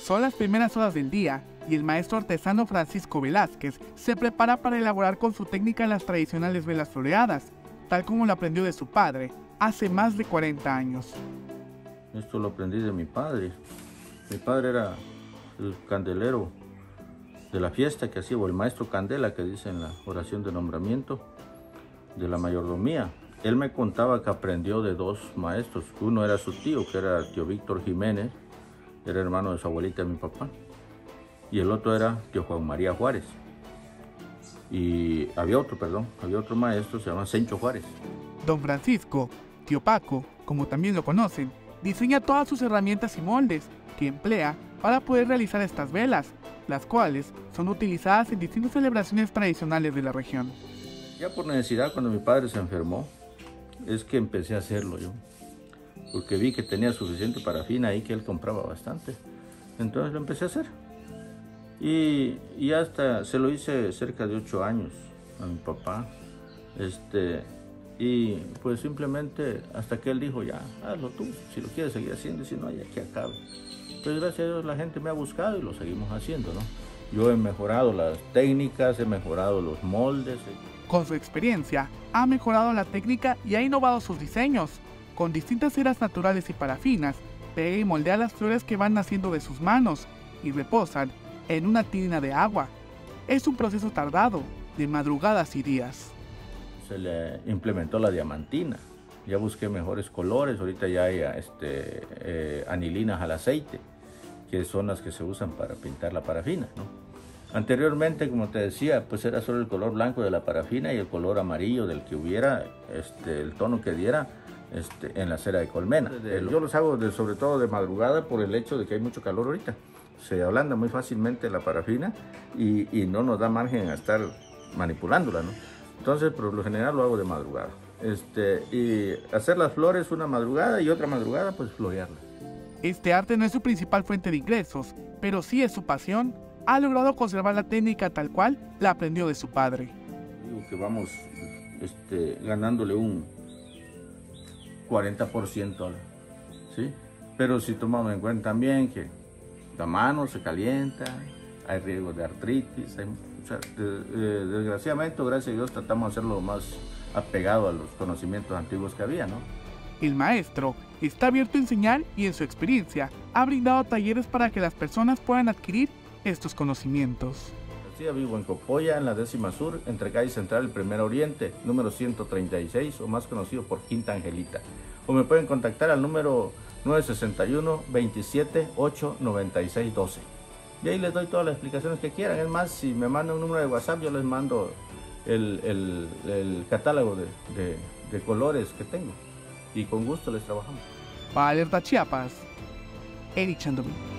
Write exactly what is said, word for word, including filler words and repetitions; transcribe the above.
Son las primeras horas del día y el maestro artesano Francisco Velázquez se prepara para elaborar con su técnica las tradicionales velas floreadas, tal como lo aprendió de su padre hace más de cuarenta años. Esto lo aprendí de mi padre. Mi padre era el candelero de la fiesta que hacía, o el maestro candela que dice en la oración de nombramiento de la mayordomía. Él me contaba que aprendió de dos maestros. Uno era su tío, que era el tío Víctor Jiménez, era hermano de su abuelita y mi papá. Y el otro era tío Juan María Juárez. Y había otro, perdón, había otro maestro, se llama Sencho Juárez. Don Francisco, tío Paco, como también lo conocen, diseña todas sus herramientas y moldes que emplea para poder realizar estas velas, las cuales son utilizadas en distintas celebraciones tradicionales de la región. Ya por necesidad, cuando mi padre se enfermó, es que empecé a hacerlo yo, porque vi que tenía suficiente parafina ahí, que él compraba bastante, entonces lo empecé a hacer. Y, y hasta se lo hice cerca de ocho años a mi papá, este, y pues simplemente hasta que él dijo, ya, hazlo tú, si lo quieres seguir haciendo, y si no, ya que acabe. Pues gracias a Dios la gente me ha buscado y lo seguimos haciendo, ¿no? Yo he mejorado las técnicas, he mejorado los moldes. Con su experiencia, ha mejorado la técnica y ha innovado sus diseños. Con distintas ceras naturales y parafinas, pega y moldea las flores que van naciendo de sus manos y reposan en una tina de agua. Es un proceso tardado, de madrugadas y días. Se le implementó la diamantina. Ya busqué mejores colores, ahorita ya hay este, eh, anilinas al aceite, que son las que se usan para pintar la parafina, ¿no? Anteriormente, como te decía, pues era solo el color blanco de la parafina y el color amarillo del que hubiera, este, el tono que diera este, en la cera de colmena. Yo los hago de, sobre todo de madrugada por el hecho de que hay mucho calor ahorita. Se ablanda muy fácilmente la parafina y, y no nos da margen a estar manipulándola, ¿no? Entonces, por lo general lo hago de madrugada. Este, y hacer las flores una madrugada y otra madrugada, pues florearlas. Este arte no es su principal fuente de ingresos, pero sí es su pasión. Ha logrado conservar la técnica tal cual la aprendió de su padre. Digo que vamos este, ganándole un cuarenta por ciento, ¿sí? Pero si tomamos en cuenta también que la mano se calienta, hay riesgo de artritis, hay, o sea, de, de, desgraciadamente, gracias a Dios, tratamos de hacerlo más apegado a los conocimientos antiguos que había, ¿no? El maestro está abierto a enseñar y en su experiencia ha brindado talleres para que las personas puedan adquirir estos conocimientos. Sí, vivo en Copolla, en la décima sur, entre calle Central y Primer Oriente, número ciento treinta y seis, o más conocido por Quinta Angelita. O me pueden contactar al número nueve seis uno, veintisiete, ocho, noventa y seis, doce. Y ahí les doy todas las explicaciones que quieran. Es más, si me mandan un número de WhatsApp, yo les mando el, el, el catálogo de, de, de colores que tengo. Y con gusto les trabajamos. Para Alerta Chiapas, Eric Chandomí.